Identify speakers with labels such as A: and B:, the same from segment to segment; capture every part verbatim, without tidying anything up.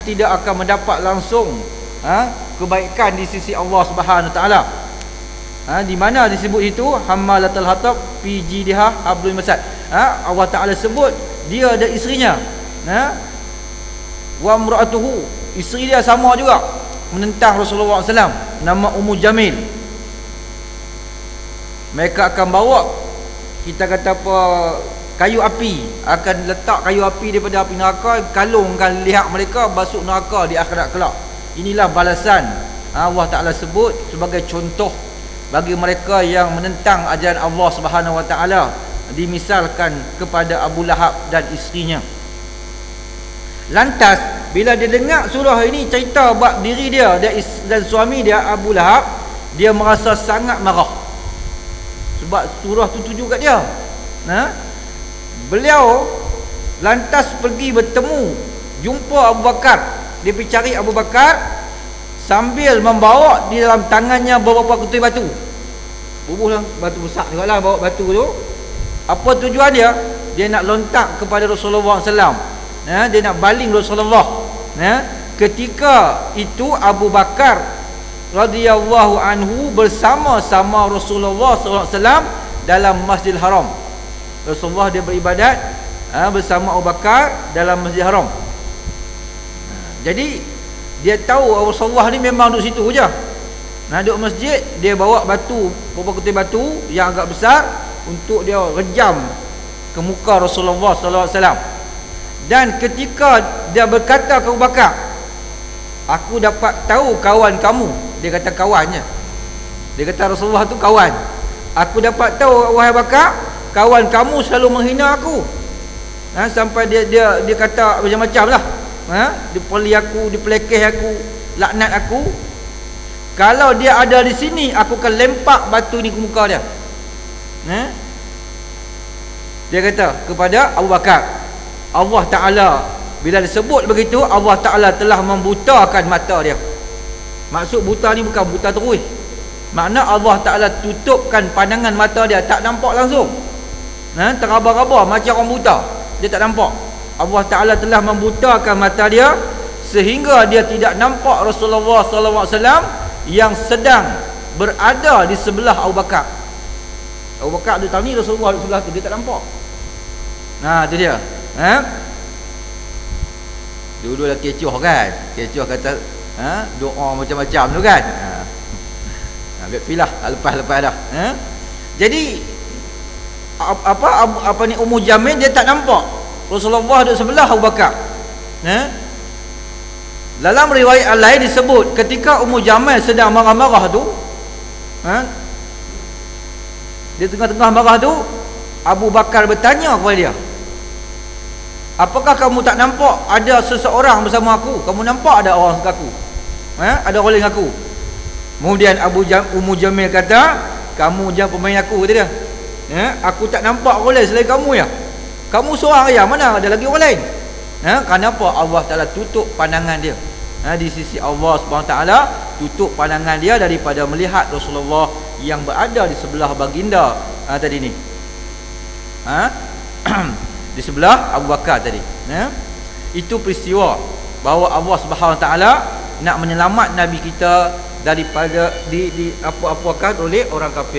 A: tidak akan mendapat langsung ha, kebaikan di sisi Allah Subhanahu taala. Ha, di mana disebut itu hammalatul hatab fi jidha hablum masad. Ha, Allah Taala sebut dia ada isterinya. Ha? Wa imraatuhu, isteri dia sama juga menentang Rasulullah sallallahu alaihi wasallam, nama Ummu Jamil. Mereka akan bawa, kita kata apa, kayu api, akan letak kayu api daripada api neraka, kalungkan lihat mereka masuk neraka di akhirat kelak. Inilah balasan Allah Ta'ala sebut sebagai contoh bagi mereka yang menentang ajaran Allah Subhanahu Wa Ta'ala, dimisalkan kepada Abu Lahab dan isterinya. Lantas bila dia dengar surah ini cerita bab diri dia dan suami dia Abu Lahab, dia merasa sangat marah sebab surah tu tuju kat dia. Nah, beliau lantas pergi bertemu, jumpa Abu Bakar. Dia pergi cari Abu Bakar sambil membawa di dalam tangannya beberapa kutui batu. Bubuh batu besar juga lah bawa batu tu. Apa tujuan dia? Dia nak lontak kepada Rasulullah sallallahu alaihi wasallam. Nah, dia nak baling Rasulullah. Nah, ketika itu Abu Bakar radhiyallahu anhu bersama-sama Rasulullah sallallahu alaihi wasallam dalam Masjidil Haram. Rasulullah dia beribadat ha, bersama Abu Bakar dalam Masjidil Haram. Ha, jadi dia tahu Rasulullah ni memang duduk situ je. Nah, duduk masjid, dia bawa batu, beberapa kutip batu yang agak besar untuk dia rejam ke muka Rasulullah sallallahu alaihi wasallam. Dan ketika dia berkata ke Abu Bakar, aku dapat tahu kawan kamu. Dia kata kawannya. Dia kata Rasulullah tu kawan. Aku dapat tahu wahai Bakar, kawan kamu selalu menghina aku. Ha, sampai dia dia dia kata macam-macam lah. Ha, dia peli aku, dia pelekeh aku, laknat aku. Kalau dia ada di sini, aku akan lempak batu ni ke muka dia. Ha? Dia kata kepada Abu Bakar, Allah Ta'ala bila disebut begitu, Allah Ta'ala telah membutakan mata dia. Maksud buta ni bukan buta terus, makna Allah Ta'ala tutupkan pandangan mata dia, tak nampak langsung. Ha? Teraba-raba macam orang buta, dia tak nampak. Allah Ta'ala telah membutakan mata dia sehingga dia tidak nampak Rasulullah sallallahu alaihi wasallam yang sedang berada di sebelah Abu Bakar. Abu Bakar dia tahu ni Rasulullah di sebelah tu, dia tak nampak. Nah, tu dia. Ha? Dulu dah kecoh kan, kecoh kata ha? Doa macam-macam tu kan. Ha. Ha, biar pilah lepas-lepas dah. Ha? Jadi apa apa ni Ummu Jamil dia tak nampak Rasulullah duduk sebelah Abu Bakar. Ha? Dalam riwayat lain disebut ketika Ummu Jamil sedang marah-marah tu, ha? Di tengah-tengah marah tu, Abu Bakar bertanya kepada dia, apakah kamu tak nampak ada seseorang bersama aku? Kamu nampak ada orang dengan aku? Ha? Ada orang dengan aku? Kemudian Abu Jam, Ummu Jamil kata, kamu jangan pemain aku, kata dia. Ha? Aku tak nampak orang lain selain kamu ya. Kamu seorang ya, mana ada lagi orang lain? Ha? Kenapa Allah Ta'ala tutup pandangan dia? Ha? Di sisi Allah Subhanahu Ta'ala tutup pandangan dia daripada melihat Rasulullah yang berada di sebelah baginda ha, tadi ni. Ha? Di sebelah Abu Bakar tadi. Ha? Itu peristiwa bahawa Allah Subhanahu Ta'ala nak menyelamat Nabi kita daripada di, di apa-apakan oleh orang kafir.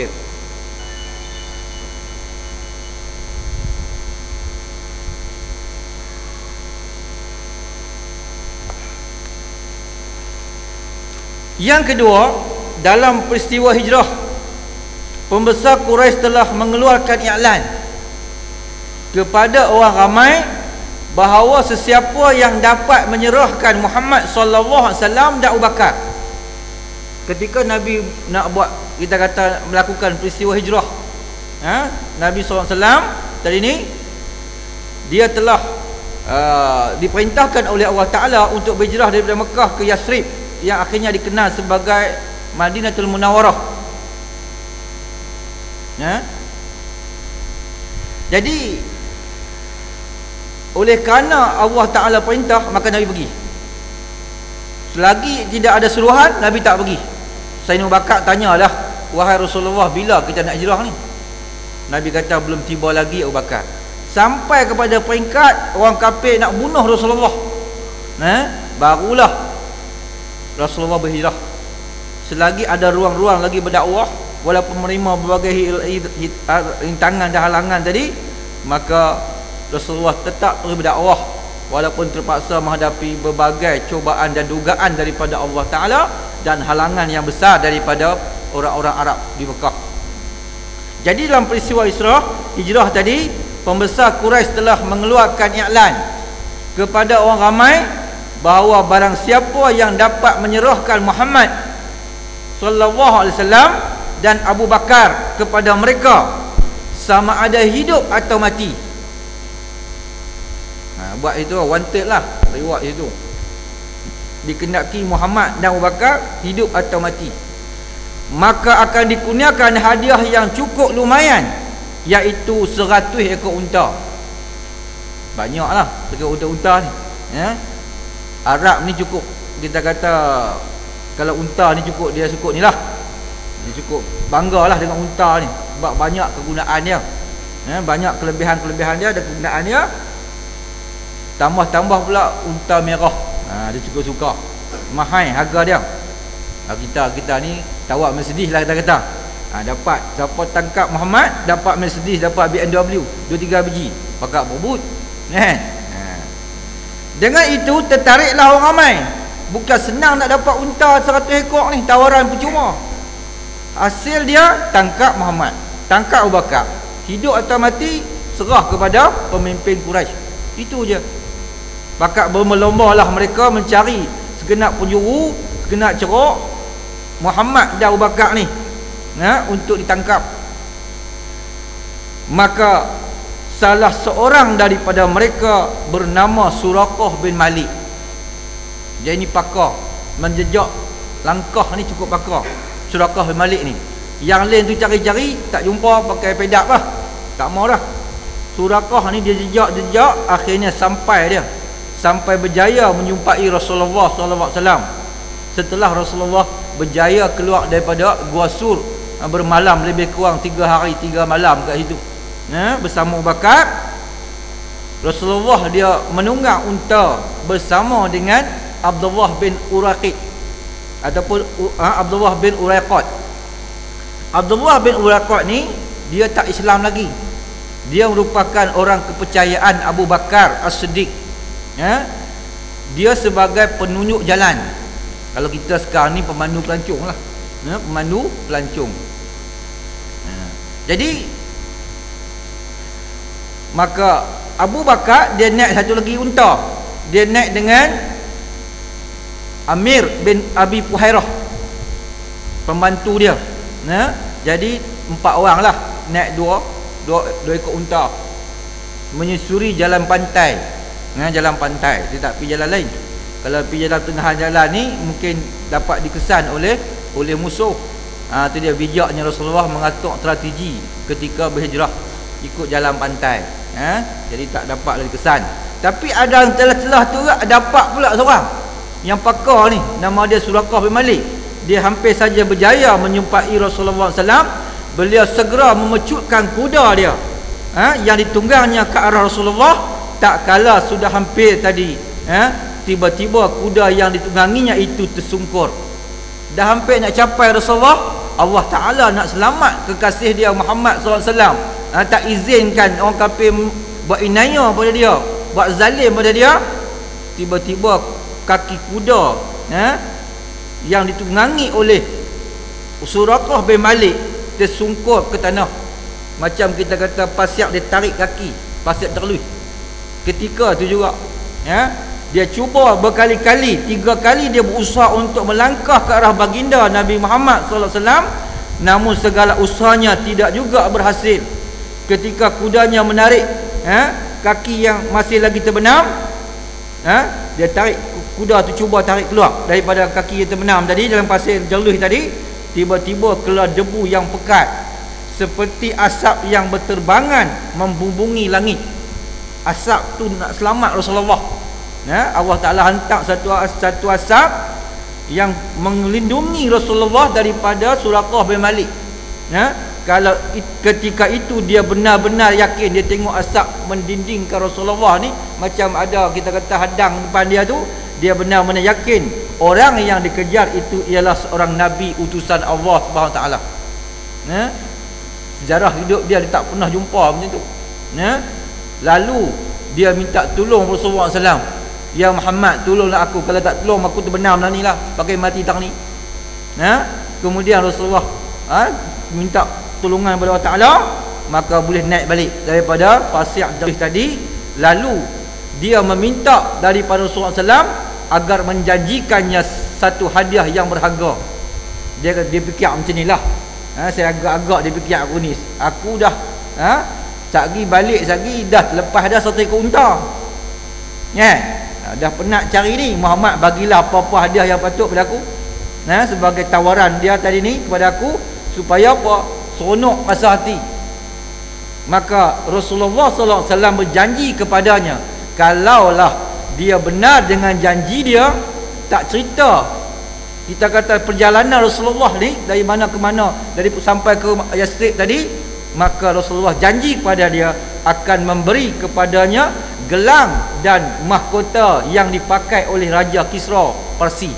A: Yang kedua, dalam peristiwa hijrah, pembesar Quraisy telah mengeluarkan iklan kepada orang ramai bahawa sesiapa yang dapat menyerahkan Muhammad sallallahu alaihi wasallam dan Abu Bakar. Ketika Nabi nak buat, kita kata melakukan peristiwa hijrah, ha? Nabi sallallahu alaihi wasallam tadi ni dia telah uh, diperintahkan oleh Allah Ta'ala untuk berhijrah daripada Mekah ke Yathrib, yang akhirnya dikenal sebagai Madinatul Munawwarah. Ya. Jadi oleh kerana Allah Ta'ala perintah, maka Nabi pergi. Selagi tidak ada suruhan, Nabi tak pergi. Sayyidina Abu Bakar tanyalah, wahai Rasulullah, bila kita nak hijrah ni? Nabi kata belum tiba lagi Abu Bakar. Sampai kepada peringkat orang kafir nak bunuh Rasulullah. Ha? barulah Rasulullah berhijrah. Selagi ada ruang-ruang lagi berdakwah, walaupun menerima berbagai rintangan dan halangan tadi, maka Rasulullah tetap terus berdakwah walaupun terpaksa menghadapi berbagai cubaan dan dugaan daripada Allah Ta'ala dan halangan yang besar daripada orang-orang Arab di Mekah. Jadi dalam peristiwa Isra hijrah tadi, pembesar Quraisy telah mengeluarkan iklan kepada orang ramai bahawa barang siapa yang dapat menyerahkan Muhammad sallallahu alaihi wasallam dan Abu Bakar kepada mereka, sama ada hidup atau mati. Ha, buat itu wanted lah reward itu. Dikendaki Muhammad dan Abu Bakar hidup atau mati, maka akan dikurniakan hadiah yang cukup lumayan, iaitu seratus ekor unta. Banyaklah ekor unta-unta ni, ya. Arab ni cukup, kita kata kalau unta ni cukup, dia cukup ni lah, dia cukup banggalah dengan unta ni sebab banyak kegunaan dia, ya, banyak kelebihan-kelebihan dia dan kegunaan dia. Tambah-tambah pula unta merah, ha, dia cukup suka, mahal harga dia. Ha, kita kita ni tawar Mercedes lah kita kata, ha, dapat siapa tangkap Muhammad dapat Mercedes, dapat B M W dua tiga biji, pakak berebut, kan? Ha. Dengan itu tertariklah orang ramai. Bukan senang nak dapat unta seratus ekor ni, tawaran percuma. Hasil dia tangkap Muhammad, tangkap Abu Bakar, hidup atau mati serah kepada pemimpin Quraisy. Itu je. Bakat berlomba-lombalah mereka mencari segenap penjuru, segenap ceruk Muhammad dan Abu Bakar ni, ya, untuk ditangkap. Maka salah seorang daripada mereka bernama Suraqah bin Malik. Dia ini pakar, menjejak langkah ni cukup pakar, Suraqah bin Malik ni. Yang lain tu cari-cari tak jumpa, pakai pedap lah, tak mau dah. Suraqah ni dia jejak-jejak, akhirnya sampai dia sampai berjaya menjumpai Rasulullah sallallahu alaihi wasallam. Setelah Rasulullah berjaya keluar daripada Gua Sur, bermalam lebih kurang tiga hari tiga malam kat situ, ya, bersama Abu Bakar. Rasulullah dia menunggang unta bersama dengan Abdullah bin Uraqid ataupun uh, Abdullah bin Uraqat. Abdullah bin Uraqat ni dia tak Islam lagi. Dia merupakan orang kepercayaan Abu Bakar As-Siddiq, ya. Dia sebagai penunjuk jalan. Kalau kita sekarang ni pemandu pelancong lah, ya, pemandu pelancong. Ha. Jadi maka Abu Bakar dia naik satu lagi unta. Dia naik dengan Amir bin Abi Puhairah, pembantu dia, ya. Jadi empat orang lah naik dua dua, dua ekor unta menyusuri jalan pantai, ya, jalan pantai. Dia tak pergi jalan lain. Kalau pergi jalan tengah jalan ni mungkin dapat dikesan oleh oleh musuh. Ha, tu dia bijaknya Rasulullah mengatur strategi ketika berhijrah ikut jalan pantai, ha? Jadi tak dapat lagi kesan. Tapi ada celah-celah tu dapat pula seorang yang pakar ni, nama dia Suraqah bin Malik. Dia hampir saja berjaya menjumpai Rasulullah sallallahu alaihi wasallam. Beliau segera memecutkan kuda dia, ha, yang ditunggangnya ke arah Rasulullah. Tak kala sudah hampir tadi, ha, tiba-tiba kuda yang ditungganginya itu tersungkur. Dah hampir nak capai Rasulullah, Allah Ta'ala nak selamat kekasih dia Muhammad sallallahu alaihi wasallam, ha, tak izinkan orang kafir buat inaya pada dia, buat zalim pada dia. Tiba-tiba kaki kuda, ha, yang ditunggangi oleh Suraqah bin Malik tersungkur ke tanah. Macam kita kata pasiak dia tarik kaki, pasiak terlui. Ketika tu juga, ya, dia cuba berkali-kali, tiga kali dia berusaha untuk melangkah ke arah baginda Nabi Muhammad sallallahu alaihi wasallam, namun segala usahanya tidak juga berhasil. Ketika kudanya menarik, ha, kaki yang masih lagi terbenam, ha, dia tarik kuda tu, cuba tarik keluar daripada kaki yang terbenam tadi dalam pasir jeluh tadi. Tiba-tiba keluar debu yang pekat seperti asap yang berterbangan membumbungi langit. Asap tu nak selamat Rasulullah, ya, Allah Ta'ala hantar satu satu asap yang melindungi Rasulullah daripada Suraqah bin Malik, ya. Kalau ketika itu dia benar-benar yakin, dia tengok asap mendindingkan Rasulullah ni, macam ada kita kata hadang depan dia tu, dia benar-benar yakin orang yang dikejar itu ialah seorang nabi utusan Allah Subhanahu taala. Ya. Sejarah hidup dia dia tak pernah jumpa macam tu. Ya. Lalu dia minta tolong Rasulullah sallallahu alaihi wasallam. Ya Muhammad, tolonglah aku, kalau tak tolong aku terbenam lah ni lah, pakai mati tang ni. Ya. Kemudian Rasulullah ha, minta tolongan kepada Allah Taala, maka boleh naik balik daripada pasir jerih tadi. Lalu dia meminta daripada Rasulullah sallallahu alaihi wasallam agar menjanjikannya satu hadiah yang berharga. Dia dia fikir macam inilah. Ha, saya agak-agak dia fikir aku ni, aku dah ha, sagi balik sagi dah lepas dah satu ekor unta. Ya. Ha, dah penat cari ni, Muhammad bagilah apa-apa hadiah yang patut pada aku. Nah, ha, sebagai tawaran dia tadi ni kepada aku supaya apa? Seronok rasa hati. Maka Rasulullah sallallahu alaihi wasallam berjanji kepadanya, kalaulah dia benar dengan janji dia, tak cerita kita kata perjalanan Rasulullah ni dari mana ke mana, dari sampai ke Yathrib tadi, maka Rasulullah janji kepada dia akan memberi kepadanya gelang dan mahkota yang dipakai oleh Raja Kisra Parsi.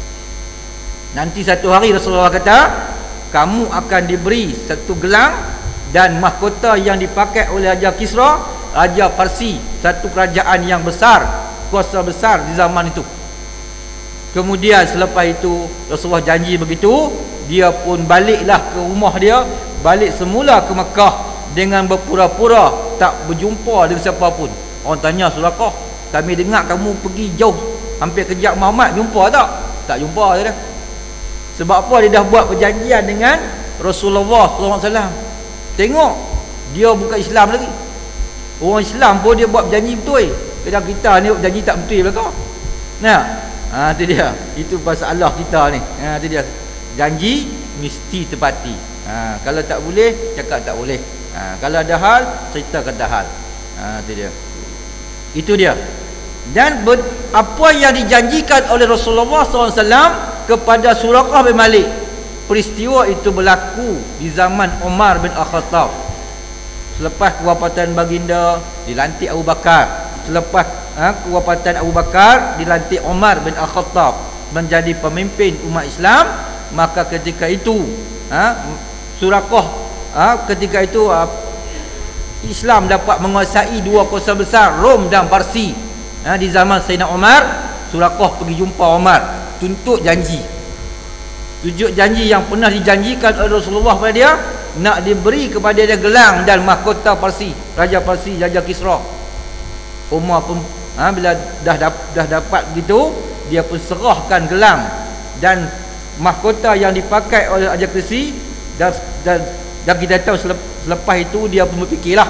A: Nanti satu hari Rasulullah kata, kamu akan diberi satu gelang dan mahkota yang dipakai oleh Raja Kisra, Raja Parsi, satu kerajaan yang besar, kuasa besar di zaman itu. Kemudian selepas itu Rasulullah janji begitu, dia pun baliklah ke rumah dia, balik semula ke Mekah dengan berpura-pura tak berjumpa dengan siapa pun. Orang tanya, Suraqqah, kami dengar kamu pergi jauh hampir kejap Muhammad, jumpa tak? Tak jumpa dia dah. Sebab apa? Dia dah buat perjanjian dengan Rasulullah sallallahu alaihi wasallam. Tengok, dia bukan Islam lagi. Orang Islam pun dia buat berjanji betul. Kadang kita ni berjanji tak betul belakang. Nah, ha, tu dia. Itu masalah kita ni. Ha, tu dia. Janji mesti tepati. Ha, kalau tak boleh, cakap tak boleh. Ha, kalau ada hal, cerita kata hal. Ha, tu dia. Itu dia. Dan ber, apa yang dijanjikan oleh Rasulullah sallallahu alaihi wasallam kepada Suraqqah bin Malik, peristiwa itu berlaku di zaman Umar bin Al-Khattab. Selepas kewafatan baginda, dilantik Abu Bakar. Selepas ha, kewafatan Abu Bakar, dilantik Umar bin Al-Khattab menjadi pemimpin umat Islam. Maka ketika itu ha, Suraqqah ha, ketika itu ha, Islam dapat menguasai dua kuasa besar, Rom dan Parsi. Ha, di zaman Sayyidina Umar, Suraqqah pergi jumpa Umar, tuntut janji. Tujuh janji yang pernah dijanjikan oleh Rasulullah kepada dia, nak diberi kepada dia gelang dan mahkota Parsi, Raja Parsi, Raja Kisra. Umar pun ha, bila dah, dah dapat begitu, dia pun serahkan gelang dan mahkota yang dipakai oleh Raja Parsi. Dan, dan, dan kita tahu selepas itu dia pun berfikirlah.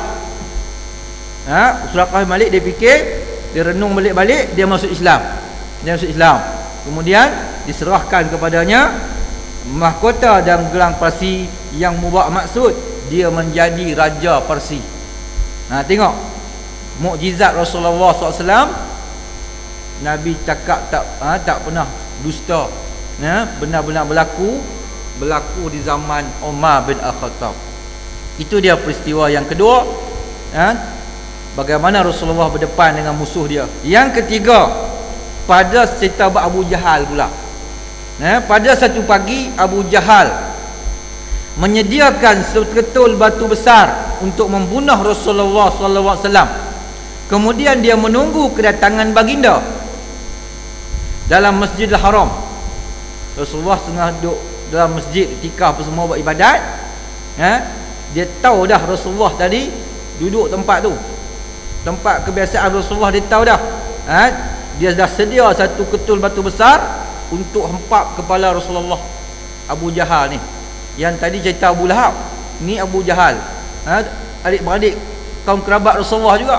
A: Ha, Suraqqah bin Malik dia fikir, dia renung balik-balik, dia masuk Islam. Dia masuk Islam. Kemudian diserahkan kepadanya mahkota dan gelang Parsi yang mubah maksud dia menjadi Raja Parsi. Nah, tengok mukjizat Rasulullah sallallahu alaihi wasallam. Nabi cakap tak ha, tak pernah dusta. Ya, benar-benar berlaku berlaku di zaman Umar bin Al-Khattab. Itu dia peristiwa yang kedua. Ha, bagaimana Rasulullah berdepan dengan musuh dia. Yang ketiga, pada cerita Abu Jahal pula. Eh, pada satu pagi Abu Jahal menyediakan seketul batu besar untuk membunuh Rasulullah sallallahu alaihi wasallam. Kemudian dia menunggu kedatangan baginda dalam Masjidil Haram. Rasulullah tengah duduk dalam masjid, itikaf apa semua buat ibadat. Eh, dia tahu dah Rasulullah tadi duduk tempat tu. Tempat kebiasaan Rasulullah dia tahu dah. Eh, dia dah sedia satu ketul batu besar untuk hempap kepala Rasulullah. Abu Jahal ni, yang tadi cerita Abu Lahab, ni Abu Jahal, ha, adik-beradik kaum kerabat Rasulullah juga.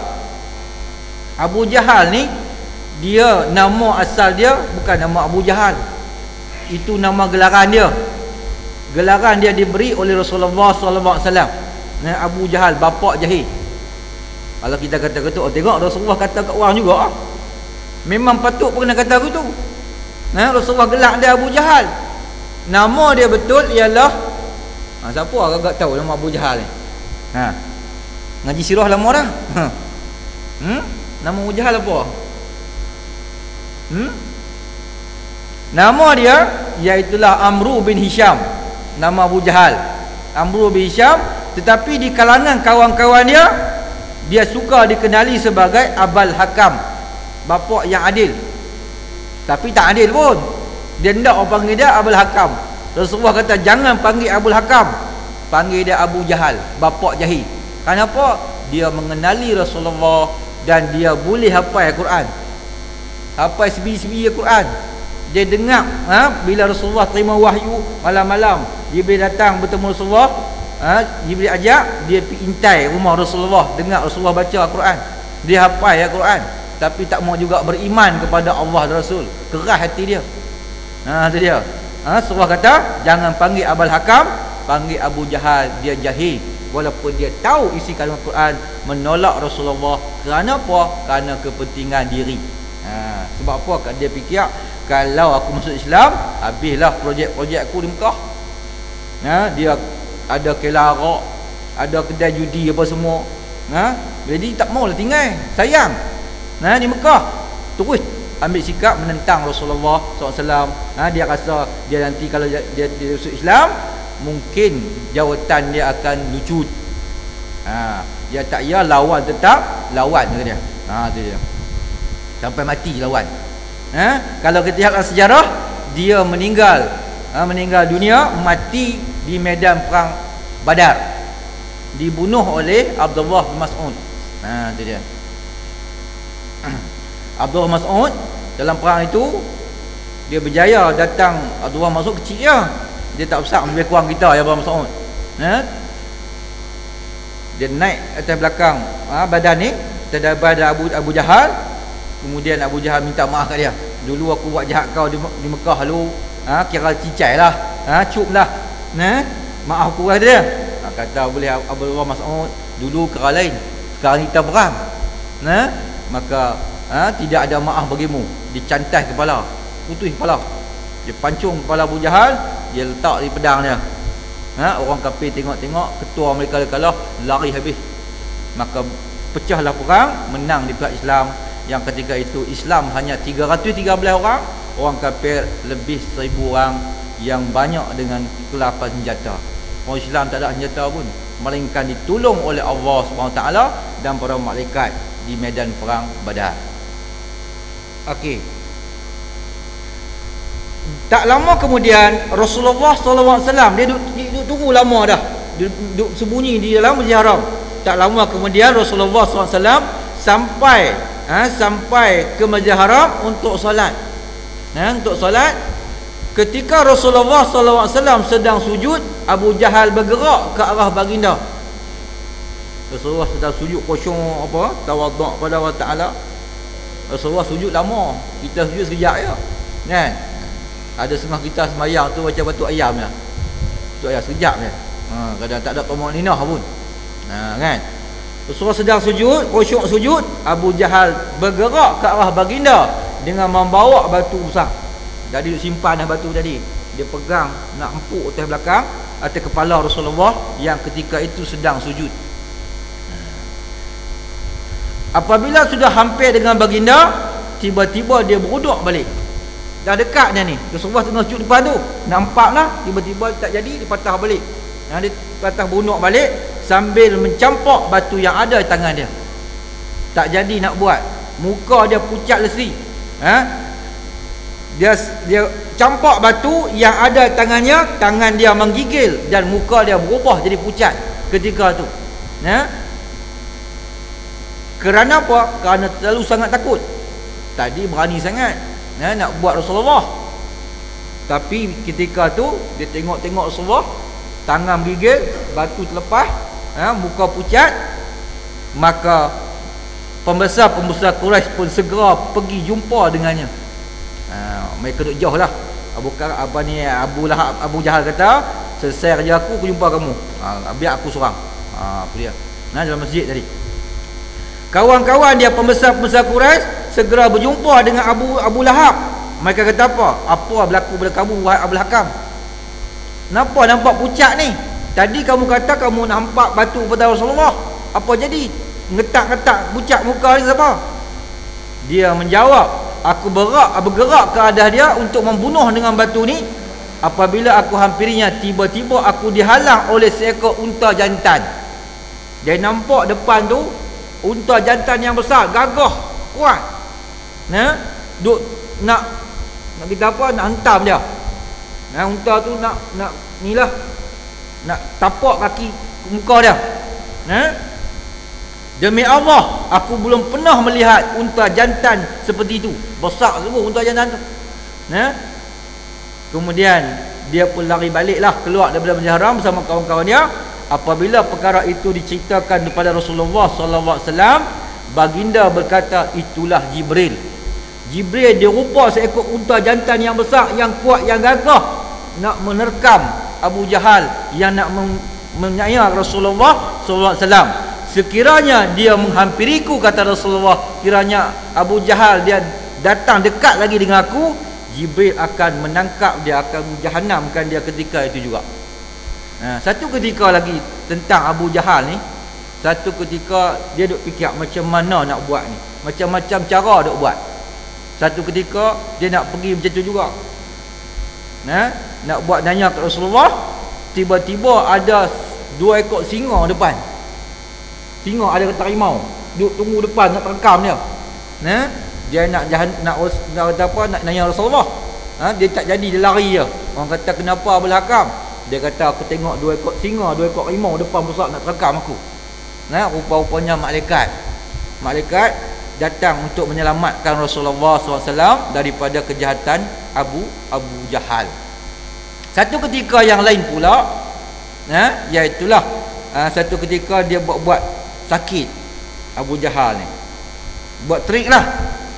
A: Abu Jahal ni, dia nama asal dia bukan nama Abu Jahal, itu nama gelaran dia. Gelaran dia diberi oleh Rasulullah sallallahu alaihi wasallam. Abu Jahal, bapak jahil. Kalau kita kata-kata, oh tengok Rasulullah kata kat orang juga, memang patut pun kena kata begitu. Nah, Rasulullah gelak dia Abu Jahal. Nama dia betul ialah, ha, siapa agak tahu nama Abu Jahal ni? Ha. Ngaji sirah lama dah. Hmm? Nama Abu Jahal apa? Hmm? Nama dia iaitulah Amru bin Hisham. Nama Abu Jahal Amru bin Hisham, tetapi di kalangan kawan-kawan dia, dia suka dikenali sebagai Abul Hakam, bapa yang adil. Tapi tak adil pun. Dia hendak orang panggil dia Abul Hakam. Rasulullah kata jangan panggil Abul Hakam, panggil dia Abu Jahal, bapa jahil. Kenapa? Dia mengenali Rasulullah dan dia boleh hafal Al-Quran, hafal sebiji-sebiji Al-Quran. Dia dengar ha, bila Rasulullah terima wahyu malam-malam, Jibril datang bertemu Rasulullah, ha, Jibril ajak dia pergi intai rumah Rasulullah, dengar Rasulullah baca Al-Quran. Dia hafal Al-Quran, tapi tak mau juga beriman kepada Allah dan Rasul. Keras hati dia. Ha, itu dia. Ha, Rasulullah kata jangan panggil Abul Hakam, panggil Abu Jahal, dia jahil. Walaupun dia tahu isi kandungan Quran, menolak Rasulullah. Kerana apa? Kerana kepentingan diri. Ha, sebab apa? Dia fikir kalau aku masuk Islam, habislah projek-projek aku di Mekah. Ha, dia ada kelara, ada kedai judi apa semua. Ha, jadi tak maulah tinggal, sayang. Nah, di Mekah terus ambil sikap menentang Rasulullah sallallahu alaihi wasallam. Ha, dia rasa dia nanti kalau dia, dia, dia masuk Islam, mungkin jawatan dia akan lucut. Ha, dia tak ya lawan, tetap lawan kata dia. Ha, tu dia. Sampai mati lawan. Ha, kalau kita lihat sejarah, dia meninggal, ha, meninggal dunia, mati di medan perang Badar. Dibunuh oleh Abdullah bin Mas'ud. Ha, tu dia. Abdullah bin Mas'ud dalam perang itu dia berjaya datang. Abdullah bin Mas'ud kecil je. Dia tak besar, lebih kurang kita ya Abdullah bin Mas'ud. Ha? Dia naik atas belakang ha, badan ni, terdapat Abu Abu Jahal. Kemudian Abu Jahal minta maaf kat dia. Dulu aku buat jahat kau di, di Mekah lu, ha, kira cicai lah, ha, cup lah. Nah, maaf aku kata dia. Ha, kata boleh Abdullah bin Mas'ud, dulu kira lain, sekarang kita perang. Nah, maka ha, tidak ada maaf bagimu. Dicantai kepala, putus kepala. Dia pancung kepala Abu Jahal, dia letak di pedang dia. Ha, orang kafir tengok-tengok, ketua mereka kalah, lari habis. Maka pecahlah perang, menang di pihak Islam. Yang ketika itu Islam hanya tiga ratus tiga belas orang, orang kafir lebih seribu orang, yang banyak dengan kelapan senjata. Orang Islam tak ada senjata pun, melainkan ditolong oleh Allah subhanahu wa taala dan para malaikat di medan perang Badar. Okey. Tak lama kemudian Rasulullah sallallahu alaihi wasallam dia duduk, duduk tunggu lama dah, duduk, duduk sembunyi di dalam Masjid Haram. Tak lama kemudian Rasulullah sallallahu alaihi wasallam sampai ha, sampai ke Masjid Haram untuk solat. Ha, untuk solat. Ketika Rasulullah sallallahu alaihi wasallam sedang sujud, Abu Jahal bergerak ke arah baginda. Rasulullah sedang sujud khusyuk apa? Tawaduk pada Allah Taala. Rasulullah sujud lama. Kita sujud sekejap je. Kan? Ada setengah kita sembahyang tu macam batu ayam lah. Batu ayam sekejap je. Ha, kadang tak ada tumaninah pun. Ha, kan? Rasulullah sedang sujud, khusyuk sujud, Abu Jahal bergerak ke arah baginda dengan membawa batu besar. Jadi dia simpan dah batu tadi. Dia pegang nak empuk atas belakang, atas kepala Rasulullah yang ketika itu sedang sujud. Apabila sudah hampir dengan baginda, tiba-tiba dia beruduk balik. Dah dekat dia ni, Rasulullah tengah sujud depan tu, nampaklah, tiba-tiba tak jadi, dia patah balik. Nah, dia patah beruduk balik sambil mencampak batu yang ada di tangan dia. Tak jadi nak buat. Muka dia pucat lesi. Ha? Dia dia campak batu yang ada di tangannya, tangan dia menggigil dan muka dia berubah jadi pucat ketika tu. Ha? Kerana apa? Kerana terlalu sangat takut. Tadi berani sangat, ha, nak buat Rasulullah. Tapi ketika tu dia tengok-tengok Rasulullah, tangan gigil, batu terlepas, ha, muka pucat. Maka pembesar-pembesar Quraisy pun segera pergi jumpa dengannya. Ha, mereka duduk jauh lah. Abu apa ni Abu Lahab, Abu Jahal kata, selesai kerja aku, aku jumpa kamu. Ha, biar aku seorang. Ha, apa dia? Nah, dalam masjid tadi. Kawan-kawan dia pembesar-pembesar Quraisy segera berjumpa dengan Abu Abu Lahab. Mereka kata apa? Apa berlaku pada kamu wahai Abul Hakam? Kenapa nampak pucat ni? Tadi kamu kata kamu nampak batu pada Rasulullah. Apa jadi? Ngetak-ngetak pucat muka ni siapa? Dia menjawab, aku berak bergerak ke arah dia untuk membunuh dengan batu ni. Apabila aku hampirinya, tiba-tiba aku dihalang oleh seekor unta jantan. Dia nampak depan tu unta jantan yang besar, gagah, kuat. Nah, duk nak nak kita apa, nak hentam dia. Nah, unta tu nak nak nilah, nak tapak kaki muka dia. Nah, demi Allah, aku belum pernah melihat unta jantan seperti itu. Besar semua unta jantan tu. Nah, kemudian dia pun lari baliklah, keluar daripada Masjidil Haram bersama kawan-kawan dia. Apabila perkara itu diceritakan kepada Rasulullah sallallahu alaihi wasallam, baginda berkata, itulah Jibril. Jibril dia rupa seekor unta jantan yang besar, yang kuat, yang gagah, nak menerkam Abu Jahal yang nak menyayar Rasulullah sallallahu alaihi wasallam. Sekiranya dia menghampiriku, kata Rasulullah, kiranya Abu Jahal dia datang dekat lagi dengan aku, Jibril akan menangkap dia, akan menjahanamkan dia ketika itu juga. Ha, satu ketika lagi tentang Abu Jahal ni, satu ketika dia duk fikir macam mana nak buat ni, macam-macam cara duk buat. Satu ketika dia nak pergi macam tu juga, ha, nak buat nanya ke Rasulullah. Tiba-tiba ada dua ekor singa depan. Singa ada kata harimau duk tunggu depan nak terkam dia. Ha, dia nak jahan, nak nak apa, nak nanya Rasulullah. Ha, dia tak jadi, dia lari je. Orang kata, kenapa Abul Hakam? Dia kata, aku tengok dua ekor singa, dua ekor harimau depan besar nak terkam aku. Nah, rupa-rupanya malaikat. Malaikat datang untuk menyelamatkan Rasulullah sallallahu alaihi wasallam daripada kejahatan Abu Abu Jahal. Satu ketika yang lain pula, nah, iaitulah uh, satu ketika dia buat-buat sakit Abu Jahal ni. Buat trik lah.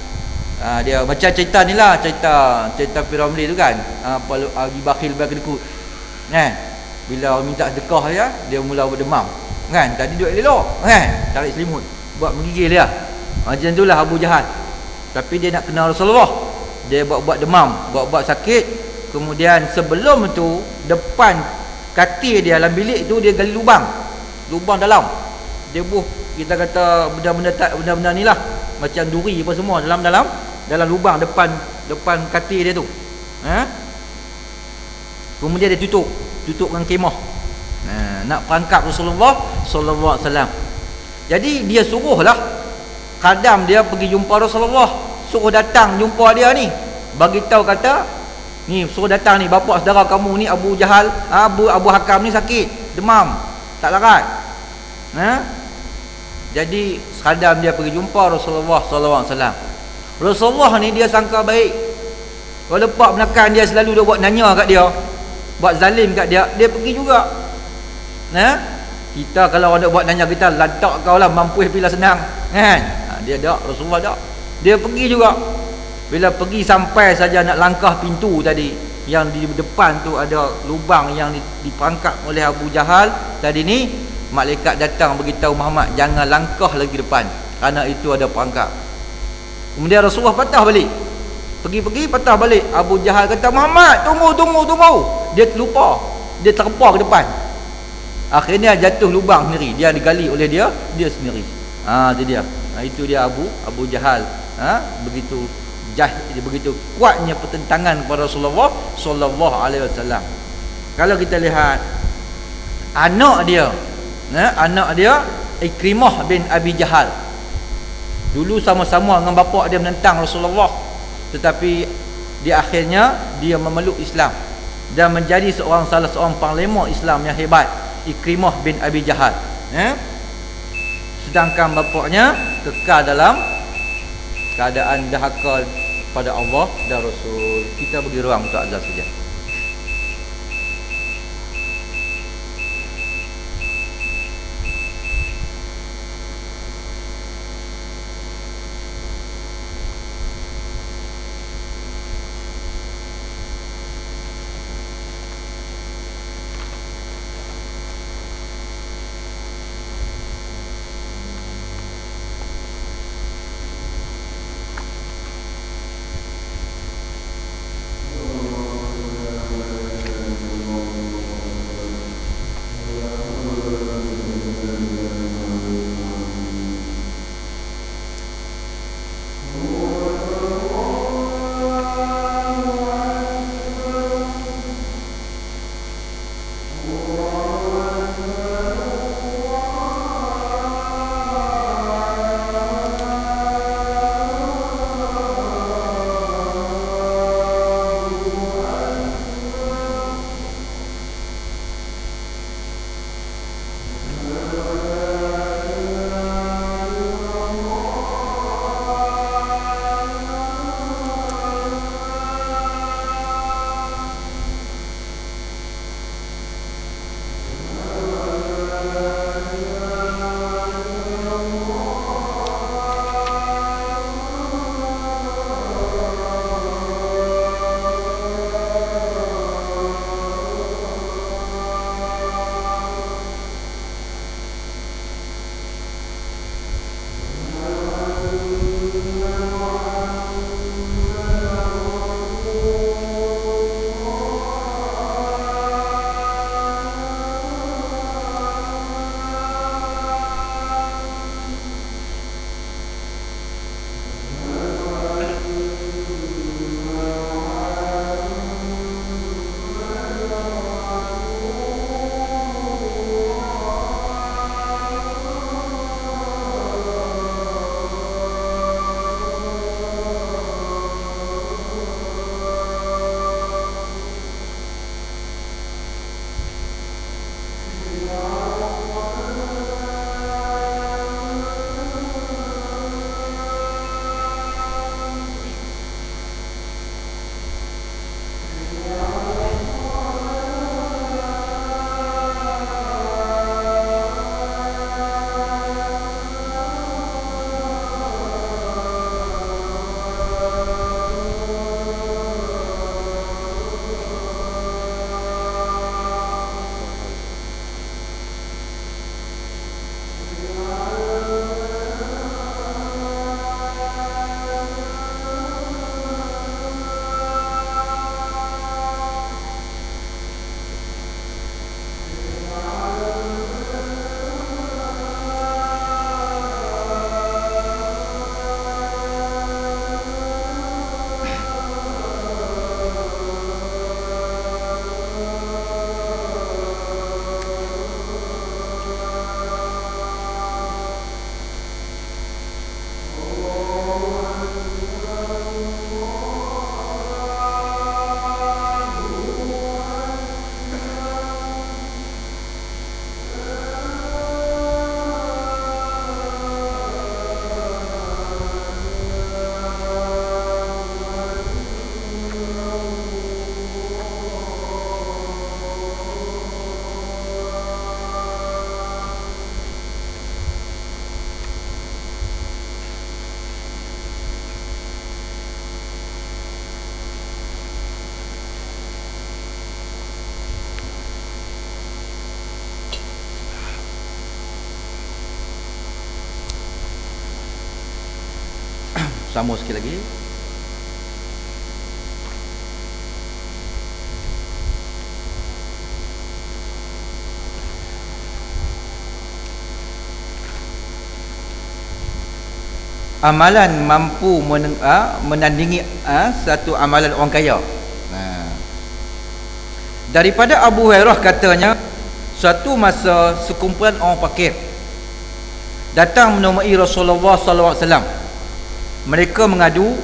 A: Uh, dia macam cerita ni lah, cerita cerita Piramli tu kan. Uh, Abi Bakhil berkedekut. Kan? Bila minta sedekah dia, dia mula berdemam. Kan? Tadi duduk elok, kan? Tarik selimut, buat menggigil dia. Macam itulah Abu Jahal. Tapi dia nak kenal Rasulullah, dia buat-buat demam, buat-buat sakit. Kemudian sebelum tu, depan katil dia dalam bilik tu, dia gali lubang. Lubang dalam. Dia buh, kita kata benda-benda tak, benda-benda ni lah, macam duri apa semua dalam dalam dalam lubang depan depan katil dia tu. Ha? Kemudian dia tutup, tutup dengan kemah. Nah, nak perangkap Rasulullah sallallahu alaihi wasallam. Jadi dia suruhlah khadam dia pergi jumpa Rasulullah, suruh datang jumpa dia ni. Bagi tahu kata, ni suruh datang ni, bapa saudara kamu ni Abu Jahal, Abu Abu Hakam ni sakit, demam, tak larat. Nah, jadi khadam dia pergi jumpa Rasulullah sallallahu alaihi wasallam. Rasulullah ni dia sangka baik. Kalau pak menekan dia, selalu dia buat nanya kat dia, buat zalim kat dia, dia pergi juga. Nah, kita kalau orang nak buat nanya kita, lantak kau lah, mampu bila senang, kan? Ha, dia tak, Rasulullah tak. Dia pergi juga. Bila pergi sampai saja nak langkah pintu tadi, yang di depan tu ada lubang yang diperangkap oleh Abu Jahal tadi ni, malaikat datang beritahu Muhammad, jangan langkah lagi depan, kerana itu ada perangkap. Kemudian Rasulullah patah balik. Pergi-pergi patah balik. Abu Jahal kata, Muhammad, tunggu, tunggu, tunggu. Dia terlupa, dia terpa ke depan. Akhirnya jatuh lubang sendiri, dia digali oleh dia dia sendiri. Ha, itu dia. Ha, itu dia Abu Abu Jahal. Ha, begitu jah, begitu kuatnya pertentangan kepada Rasulullah sallallahu alaihi wasallam. Kalau kita lihat anak dia, nah, anak dia Ikrimah bin Abi Jahal. Dulu sama-sama dengan bapa dia menentang Rasulullah, tetapi di akhirnya dia memeluk Islam dan menjadi seorang salah seorang panglima Islam yang hebat, Ikrimah bin Abi Jahal. Eh? Sedangkan bapaknya kekal dalam keadaan dahaka pada Allah dan Rasul. Kita bagi ruang untuk azan saja. Sambung sikit lagi. Amalan mampu men, ha, menandingi ha, satu amalan orang kaya. Nah, daripada Abu Hurairah katanya, suatu masa sekumpulan orang fakir datang menemui Rasulullah sallallahu alaihi wasallam. Mereka mengadu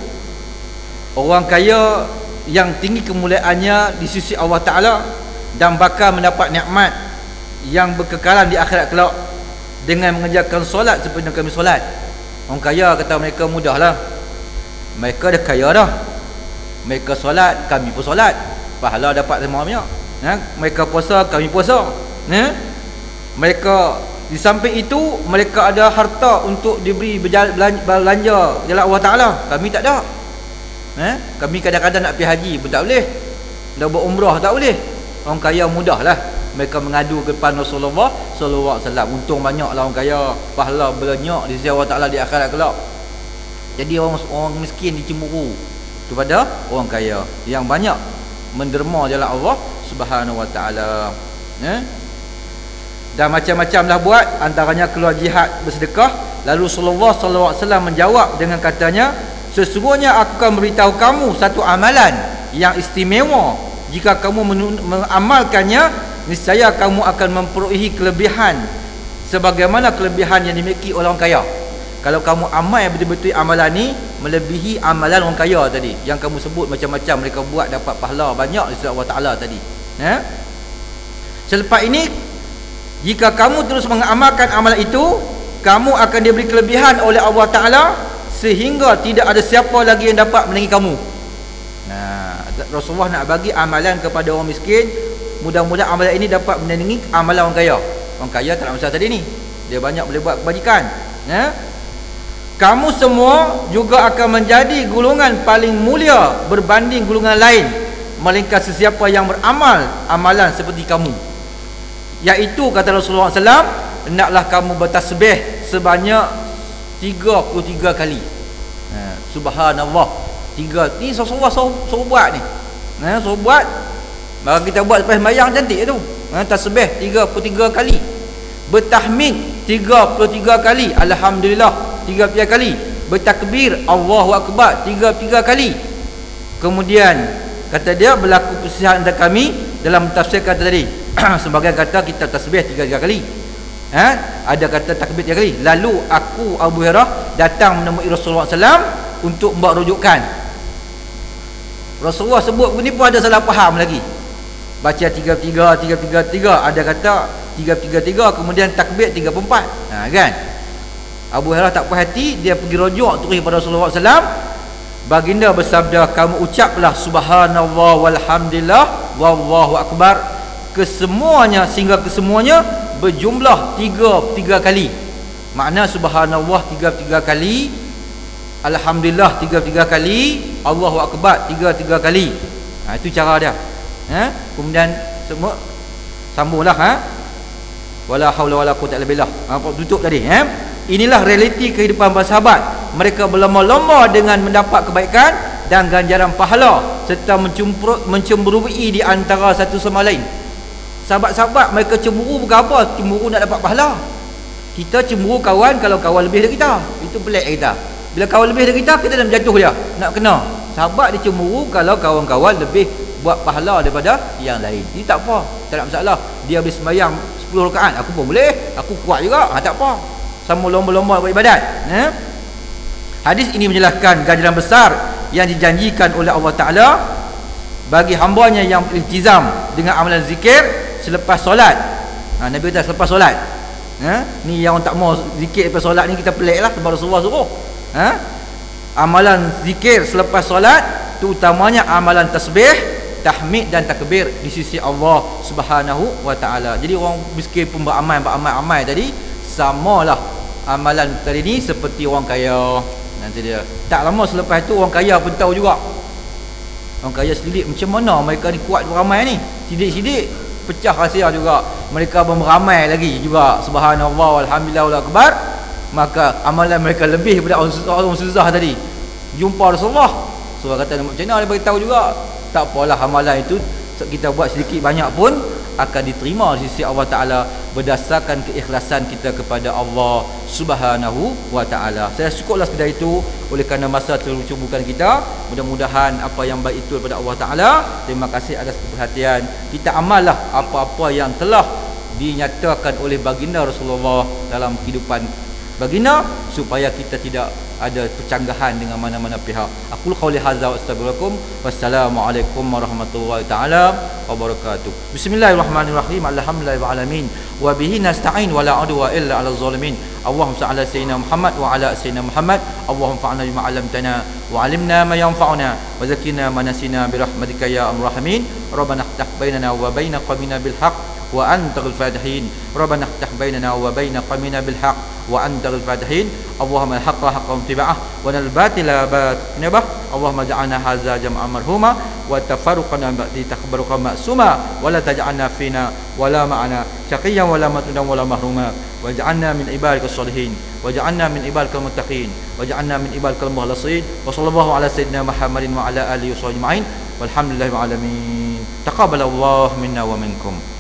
A: orang kaya yang tinggi kemuliaannya di sisi Allah Ta'ala dan bakal mendapat nikmat yang berkekalan di akhirat kelak dengan mengerjakan solat seperti kami solat. Orang kaya kata mereka mudahlah, mereka dah kaya dah, mereka solat, kami pun solat, pahala dapat sama banyak, ha? Mereka puasa, kami puasa, ha? Mereka di samping itu mereka ada harta untuk diberi belanja jalan Allah Ta'ala, kami tak ada, ha? Kami kadang-kadang nak pergi haji pun tak boleh, nak buat umrah tak boleh. Orang kaya mudahlah, mereka mengadu ke depan Rasulullah sallallahu alaihi wasallam. Untung banyaklah orang kaya, pahala banyak di sisi Allah Taala di akhirat kelak. Jadi orang orang miskin dicemburu kepada orang kaya yang banyak menderma jalan Allah Subhanahu wa taala. Eh? Dan macam-macamlah buat, antaranya keluar jihad, bersedekah. Lalu Rasulullah sallallahu alaihi wasallam menjawab dengan katanya, sesungguhnya aku akan beritahu kamu satu amalan yang istimewa. Jika kamu mengamalkannya, niscaya kamu akan memperolehi kelebihan sebagaimana kelebihan yang dimiliki oleh orang kaya. Kalau kamu amal betul-betul amalan ni melebihi amalan orang kaya tadi yang kamu sebut macam-macam mereka buat dapat pahala banyak di sisi Allah Taala tadi, ya. Selepas ini, jika kamu terus mengamalkan amalan itu, kamu akan diberi kelebihan oleh Allah Taala sehingga tidak ada siapa lagi yang dapat menandingi kamu. Nah, Rasulullah nak bagi amalan kepada orang miskin. Mudah-mudahan amalan ini dapat menandingi amalan orang kaya. Orang kaya tak nak masalah tadi ni, dia banyak boleh buat kebajikan, ya? Kamu semua juga akan menjadi golongan paling mulia berbanding golongan lain, melainkan sesiapa yang beramal amalan seperti kamu, iaitu kata Rasulullah sallallahu alaihi wasallam, hendaklah kamu bertasbih sebanyak tiga puluh tiga kali. Ha, subhanallah. Tiga ni Rasulullah suruh buat ni. Ha, suruh buat. Maka kita buat lepas sembahyang cantik tu. Ha, tasbih tiga puluh tiga kali. Bertahmid tiga puluh tiga kali. Alhamdulillah tiga puluh tiga kali. Bertakbir Allahu Akbar tiga puluh tiga kali. Kemudian kata dia berlaku perselisihan antara kami dalam tafsir kata tadi. Sebagian kata kita tasbih tiga puluh tiga kali. Ha? Ada kata takbir tiga kali. Lalu aku Abu Hurairah datang menemui Rasulullah sallallahu alaihi wasallam untuk membuat rujukan. Rasulullah sebut ni pun ada salah faham lagi. Baca tiga puluh tiga, tiga puluh tiga, tiga. Ada kata tiga puluh tiga, tiga. Kemudian takbir tiga puluh empat. Ha, kan? Abu Hurairah tak puas hati. Dia pergi rujuk terus kepada Rasulullah sallallahu alaihi wasallam. Baginda bersabda, kamu ucaplah subhanallah walhamdulillah wallahu akbar kesemuanya sehingga kesemuanya berjumlah tiga puluh tiga kali. Makna subhanallah tiga puluh tiga kali, alhamdulillah tiga puluh tiga kali, Allahu akbar tiga puluh tiga kali. Ha, itu cara dia. Ha? Kemudian semua sambunglah, ha? Wala haula wala quwwata illa billah. Ha, tutup tadi, ha? Inilah realiti kehidupan para sahabat. Mereka berlomba-lomba dengan mendapat kebaikan dan ganjaran pahala serta mencemburui di antara satu sama lain. Sahabat-sahabat mereka cemburu bukan apa? Cemburu nak dapat pahala. Kita cemburu kawan kalau kawan lebih dari kita. Itu pelik kita. Bila kawan lebih dari kita, kita dah menjatuh dia, nak kena. Sahabat dia cemburu kalau kawan-kawan lebih buat pahala daripada yang lain. Ini tak apa, tak ada masalah. Dia habis sembahyang sepuluh rakaat, aku pun boleh, aku kuat juga, ha, tak apa. Sama lomba-lomba buat ibadat, eh? Hadis ini menjelaskan ganjaran besar yang dijanjikan oleh Allah Ta'ala bagi hambanya yang iltizam dengan amalan zikir selepas solat. Ha, Nabi kata selepas solat. Ha? Ni yang tak mau zikir lepas solat ni kita pelik lah, sebab Rasulullah suruh. Ha? Amalan zikir selepas solat, terutamanya amalan tasbih, tahmid dan takbir di sisi Allah Subhanahu wa taala. Jadi orang miskin pun beramal beramal-amal tadi samalah amalan tadi ni seperti orang kaya. Nanti dia tak lama selepas itu orang kaya pun tahu juga. Orang kaya selidik macam mana mereka ni kuat beramal ni. Sidik-sidik pecah rahsia juga. Mereka beramai lagi juga. Subhanallah walhamdulillah wal akbar. Maka amalan mereka lebih daripada orang susah, orang susah tadi. jumpa Rasulullah. Surah kata macam mana dia beritahu juga. Tak apalah, amalan itu kita buat sedikit banyak pun akan diterima di sisi Allah Ta'ala berdasarkan keikhlasan kita kepada Allah Subhanahu wa Ta'ala. Saya cukuplah sekedar itu oleh kerana masa tercubukan kita. Mudah-mudahan apa yang baik itu daripada Allah Ta'ala. Terima kasih atas keperhatian. Kita amallah apa-apa yang telah dinyatakan oleh baginda Rasulullah dalam kehidupan baginda, supaya kita tidak ada percanggahan dengan mana-mana pihak. Aku qauli hadza wa astaghfirukum. Wassalamualaikum warahmatullahi taala wabarakatuh. Bismillahirrahmanirrahim. Alhamdulillahil alamin wa bihi nasta'in wa la udwa illa 'alal zalimin. Allahumma shalli ala sayyidina Muhammad wa ala sayyidina Muhammad. Allahumma fa'alna bima 'allamtana wa 'allimna ma yanfa'una wa zakkina ma nasina bi rahmatika ya arhamar rahimin. Rabbana iftah bainana wa baina qawmina bil haqq wa antal fatihin. Rabbana iftah bainana wa baina qawmina bil haqq wa antal fatihin. Allahumma al-haqqa haqqan tiba'ah wa al-batila batinabah. Allahumma ja'alna hadza jam'an marhuma wa tafarruqana ba'di takhbaruka ma'suma wa la taj'alna fina wa la ma'ana syaqiyyan wa la matrudan wa la mahruma wa ja'alna min ibadikal salihin wa ja'alna min ibadikal muttaqin wa ja'alna min ibadikal mukhlasin. Wa sallallahu ala sayyidina Muhammadin wa ala alihi wa sahbihi ajma'in walhamdulillahi alamin. Taqabbalallahu minna wa minkum.